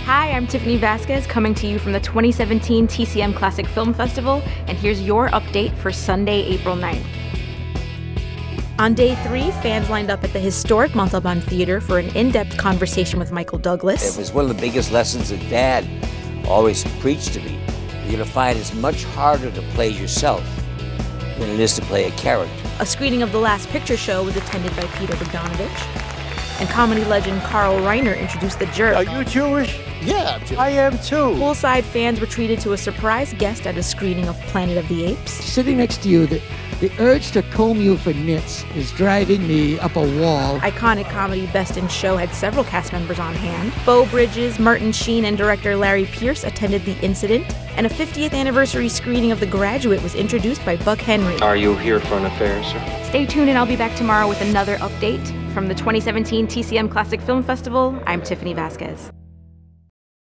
Hi, I'm Tiffany Vasquez, coming to you from the 2017 TCM Classic Film Festival, and here's your update for Sunday, April 9th. On day 3, fans lined up at the historic Montalban Theater for an in-depth conversation with Michael Douglas. It was one of the biggest lessons that Dad always preached to me. You're going to find it's much harder to play yourself than it is to play a character. A screening of The Last Picture Show was attended by Peter Bogdanovich. And comedy legend Carl Reiner introduced The Jerk. Are you Jewish? Yeah, I'm Jewish. I am too. Poolside fans were treated to a surprise guest at a screening of Planet of the Apes. Sitting next to you, the urge to comb you for nits is driving me up a wall. Iconic comedy Best in Show had several cast members on hand. Beau Bridges, Martin Sheen, and director Larry Pierce attended The Incident. And a 50th anniversary screening of The Graduate was introduced by Buck Henry. Are you here for an affair, sir? Stay tuned and I'll be back tomorrow with another update. From the 2017 TCM Classic Film Festival, I'm Tiffany Vasquez.